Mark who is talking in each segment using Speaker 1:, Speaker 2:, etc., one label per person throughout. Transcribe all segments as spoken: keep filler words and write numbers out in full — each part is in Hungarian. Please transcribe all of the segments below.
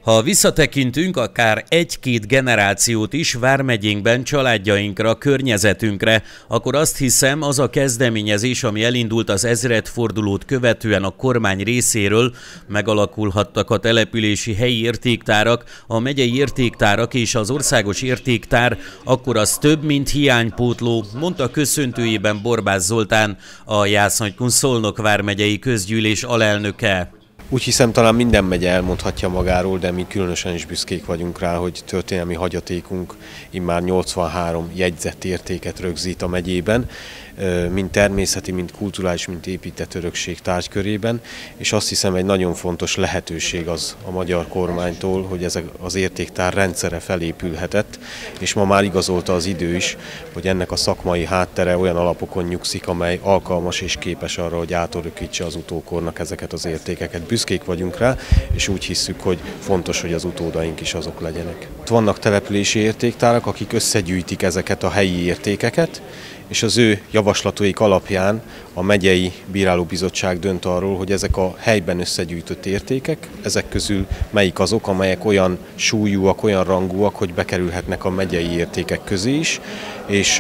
Speaker 1: Ha visszatekintünk akár egy-két generációt is vármegyénkben családjainkra, környezetünkre, akkor azt hiszem, az a kezdeményezés, ami elindult az ezredfordulót követően a kormány részéről, megalakulhattak a települési helyi értéktárak, a megyei értéktárak és az országos értéktár, akkor az több, mint hiánypótló, mondta köszöntőjében Borbász Zoltán, a Jász-Nagykun-Szolnok vármegyei közgyűlés alelnöke.
Speaker 2: Úgy hiszem, talán minden megye elmondhatja magáról, de mi különösen is büszkék vagyunk rá, hogy történelmi hagyatékunk immár nyolcvanhárom jegyzett értéket rögzít a megyében, mind természeti, mind kulturális, mind épített örökség tárgykörében, és azt hiszem, egy nagyon fontos lehetőség az a magyar kormánytól, hogy ez az értéktár rendszere felépülhetett, és ma már igazolta az idő is, hogy ennek a szakmai háttere olyan alapokon nyugszik, amely alkalmas és képes arra, hogy átörökítse az utókornak ezeket az értékeket. Büszkék vagyunk rá, és úgy hisszük, hogy fontos, hogy az utódaink is azok legyenek. Vannak települési értéktárak, akik összegyűjtik ezeket a helyi értékeket, és az ő javaslataik alapján a megyei bírálóbizottság dönt arról, hogy ezek a helyben összegyűjtött értékek, ezek közül melyik azok, amelyek olyan súlyúak, olyan rangúak, hogy bekerülhetnek a megyei értékek közé is, és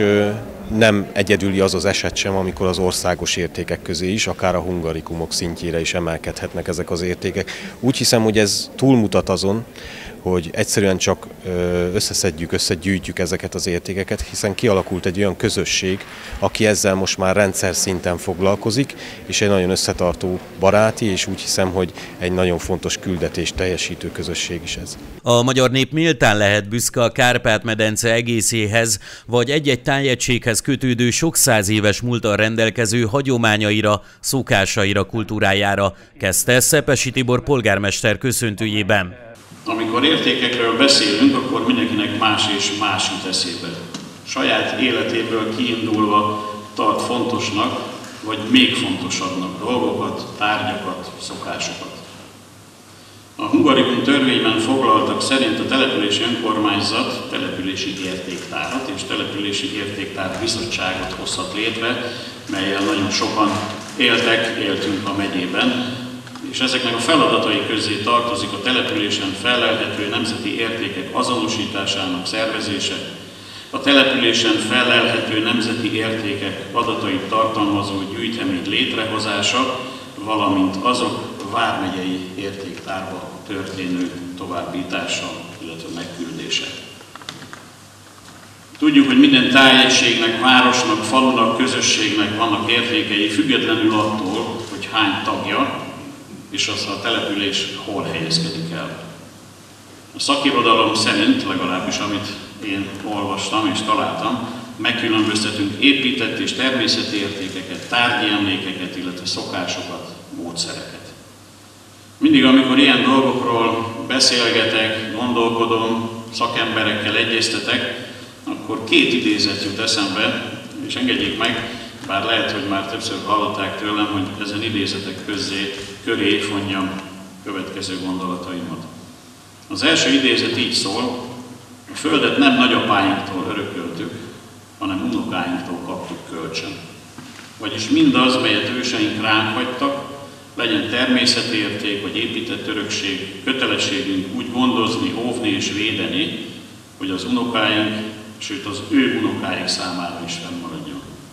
Speaker 2: nem egyedüli az az eset sem, amikor az országos értékek közé is, akár a hungarikumok szintjére is emelkedhetnek ezek az értékek. Úgy hiszem, hogy ez túlmutat azon, hogy egyszerűen csak összeszedjük, összegyűjtjük ezeket az értékeket, hiszen kialakult egy olyan közösség, aki ezzel most már rendszer szinten foglalkozik, és egy nagyon összetartó baráti, és úgy hiszem, hogy egy nagyon fontos küldetés teljesítő közösség is ez.
Speaker 1: A magyar nép méltán lehet büszke a Kárpát-medence egészéhez, vagy egy-egy tájegységhez kötődő sok száz éves múlttal rendelkező hagyományaira, szokásaira, kultúrájára, kezdte Szepesi Tibor polgármester köszöntőjében.
Speaker 3: Amikor értékekről beszélünk, akkor mindenkinek más és más jut eszébe. Saját életéből kiindulva tart fontosnak, vagy még fontosabbnak dolgokat, tárgyakat, szokásokat. A Hungarikum törvényben foglaltak szerint a települési önkormányzat települési értéktárat és települési értéktár bizottságot hozhat létre, mellyel nagyon sokan éltek, éltünk a megyében, és ezeknek a feladatai közé tartozik a településen fellelhető nemzeti értékek azonosításának szervezése, a településen fellelhető nemzeti értékek adatait tartalmazó gyűjtemény létrehozása, valamint azok vármegyei értéktárba történő továbbítása, illetve megküldése. Tudjuk, hogy minden tájegységnek, városnak, falunak, közösségnek vannak értékei, függetlenül attól, hogy hány tagja, és az a település hol helyezkedik el. A szakirodalom szerint, legalábbis amit én olvastam és találtam, megkülönböztetünk épített és természeti értékeket, tárgyi emlékeket, illetve szokásokat, módszereket. Mindig, amikor ilyen dolgokról beszélgetek, gondolkodom, szakemberekkel egyeztetek, akkor két idézet jut eszembe, és engedjék meg, bár lehet, hogy már többször hallották tőlem, hogy ezen idézetek közé, köré fonjam következő gondolataimat. Az első idézet így szól: a földet nem nagyapáinktól örököltük, hanem unokáinktól kaptuk kölcsön. Vagyis mindaz, melyet őseink ránk hagytak, legyen természeti érték vagy épített örökség, kötelességünk úgy gondozni, óvni és védeni, hogy az unokáink, sőt az ő unokáik számára is fennmaradjon.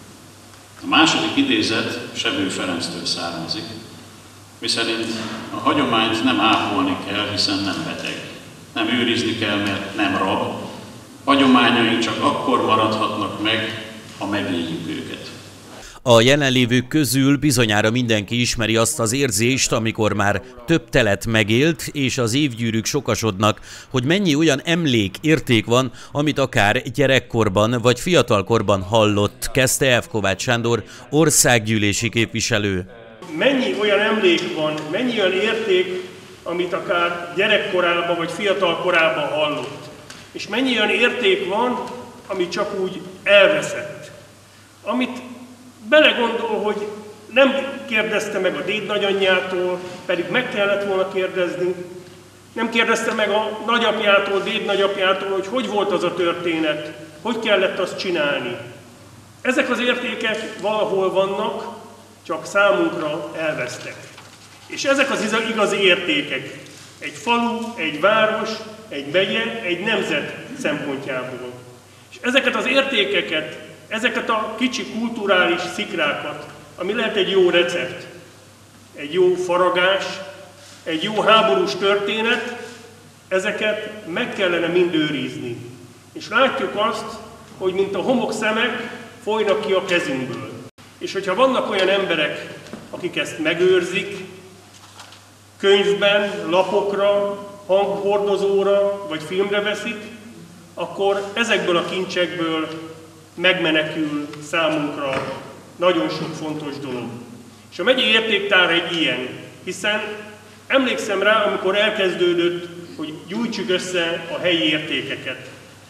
Speaker 3: A második idézet Sebő Ferenctől származik, miszerint a hagyományt nem ápolni kell, hiszen nem beteg. Nem őrizni kell, mert nem rab. Hagyományaink csak akkor maradhatnak meg, ha megéljük őket.
Speaker 1: A jelenlévők közül bizonyára mindenki ismeri azt az érzést, amikor már több telet megélt, és az évgyűrűk sokasodnak, hogy mennyi olyan emlék, érték van, amit akár gyerekkorban vagy fiatalkorban hallott, kezdte F. Kovács Sándor, országgyűlési képviselő.
Speaker 4: Mennyi olyan emlék van, mennyi olyan érték, amit akár gyerekkorában vagy fiatalkorában hallott. És mennyi olyan érték van, ami csak úgy elveszett. Amit belegondol, hogy nem kérdezte meg a dédnagyanyjától, pedig meg kellett volna kérdezni. Nem kérdezte meg a nagyapjától, dédnagyapjától, hogy hogy volt az a történet, hogy kellett azt csinálni. Ezek az értékek valahol vannak, csak számunkra elvesztek. És ezek az igazi értékek, egy falu, egy város, egy megye, egy nemzet szempontjából. És ezeket az értékeket, ezeket a kicsi kulturális szikrákat, ami lehet egy jó recept, egy jó faragás, egy jó háborús történet, ezeket meg kellene mind őrizni. És látjuk azt, hogy mint a homokszemek folynak ki a kezünkből. És hogyha vannak olyan emberek, akik ezt megőrzik, könyvben, lapokra, hanghordozóra vagy filmre veszik, akkor ezekből a kincsekből megmenekül számunkra nagyon sok fontos dolog. És a megyei értéktár egy ilyen, hiszen emlékszem rá, amikor elkezdődött, hogy gyújtsuk össze a helyi értékeket.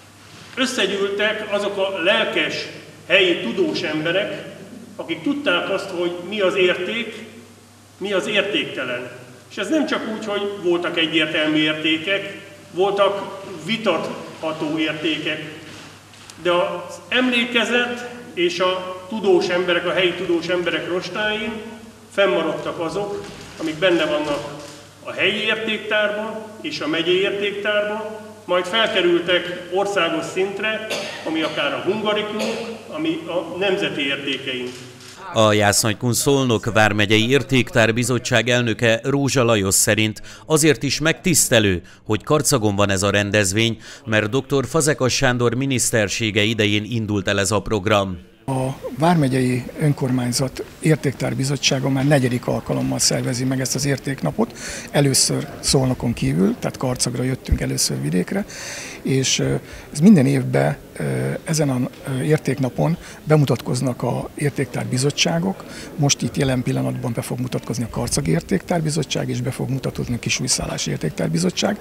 Speaker 4: Összegyűltek azok a lelkes, helyi tudós emberek, akik tudták azt, hogy mi az érték, mi az értéktelen. És ez nem csak úgy, hogy voltak egyértelmű értékek, voltak vitatható értékek, de az emlékezet és a tudós emberek, a helyi tudós emberek rostáin fennmaradtak azok, amik benne vannak a helyi értéktárban és a megyei értéktárban, majd felkerültek országos szintre, ami akár a hungarikumok, ami a nemzeti értékeink.
Speaker 1: A Jász-Nagykun-Szolnok vármegyei értéktárbizottság elnöke Rózsa Lajos szerint azért is megtisztelő, hogy Karcagon van ez a rendezvény, mert dr. Fazekas Sándor minisztersége idején indult el ez a program.
Speaker 5: A Vármegyei Önkormányzat Értéktárbizottsága már negyedik alkalommal szervezi meg ezt az értéknapot, először Szolnokon kívül, tehát Karcagra jöttünk először vidékre, és ez minden évben ezen az értéknapon bemutatkoznak a értéktárbizottságok. Most itt jelen pillanatban be fog mutatkozni a Karcagi Értéktárbizottság, és be fog mutatkozni a Kisújszállási Értéktárbizottság.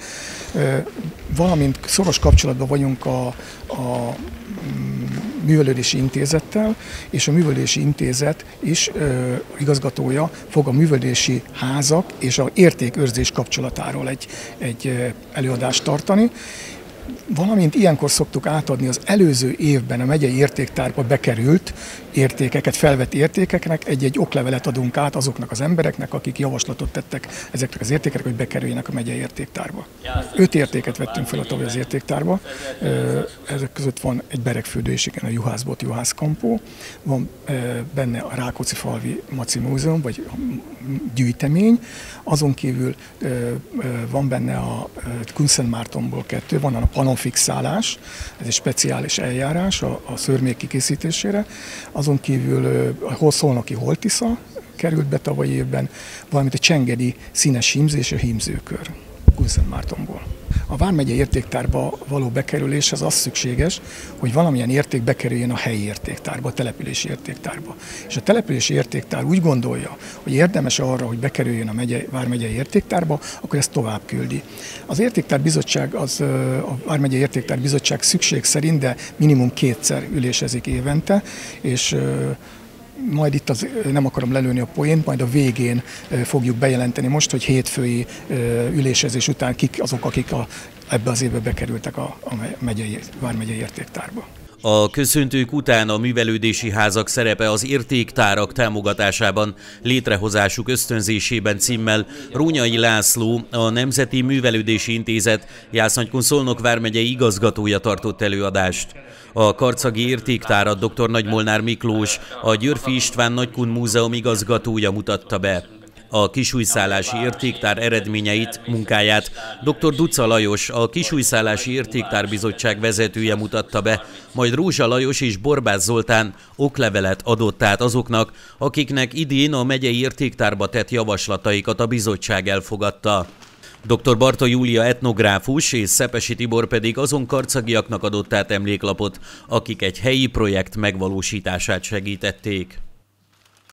Speaker 5: Valamint szoros kapcsolatban vagyunk a, a Művelődési Intézettel, és a Művelődési Intézet is ö, igazgatója fog a művelődési házak és az értékőrzés kapcsolatáról egy, egy előadást tartani. Valamint ilyenkor szoktuk átadni az előző évben a megyei értéktárba bekerült értékeket, felvett értékeknek, egy-egy oklevelet adunk át azoknak az embereknek, akik javaslatot tettek ezeknek az értékeknek, hogy bekerüljenek a megyei értéktárba. Öt értéket vettünk fel a tavaly az értéktárba, ezek között van egy beregfürdő és igen, a juhászbot, juhászkampó, van benne a Rákóczi-falvi Maci Múzeum, vagy gyűjtemény, azon kívül van benne a Kunszentmártonból kettő, van a panonfixálás, ez egy speciális eljárás a, a szörmék kikészítésére, azon kívül a szolnoki holtisza került be tavaly évben, valamint a csengedi színes hímzés, a hímzőkör Kunszentmártonból. A Vármegyei értéktárba való bekerülés az az szükséges, hogy valamilyen érték bekerüljön a helyi értéktárba, a települési értéktárba. És a települési értéktár úgy gondolja, hogy érdemes arra, hogy bekerüljön a megye, Vármegyei értéktárba, akkor ezt tovább küldi. Az értéktárbizottság, az, a Vármegyei Értéktárbizottság szükség szerint, de minimum kétszer ülésezik évente, és majd itt az, nem akarom lelőni a poént, majd a végén fogjuk bejelenteni most, hogy hétfői ülésezés után kik azok, akik a, ebbe az évbe bekerültek a, a megyei, Vármegyei értéktárba.
Speaker 1: A köszöntők után a művelődési házak szerepe az értéktárak támogatásában, létrehozásuk ösztönzésében címmel Rónyai László, a Nemzeti Művelődési Intézet Jász-Nagykun-Szolnok vármegyei igazgatója tartott előadást. A karcagi értéktárat dr. Nagymolnár Miklós, a Györffy István Nagykun Múzeum igazgatója mutatta be. A Kisújszállási Értéktár eredményeit, munkáját dr. Duca Lajos, a Kisújszállási Értéktárbizottság vezetője mutatta be, majd Rózsa Lajos és Borbász Zoltán oklevelet adott át azoknak, akiknek idén a megyei értéktárba tett javaslataikat a bizottság elfogadta. dr. Barta Júlia etnográfus és Szepesi Tibor pedig azon karcagiaknak adott át emléklapot, akik egy helyi projekt megvalósítását segítették.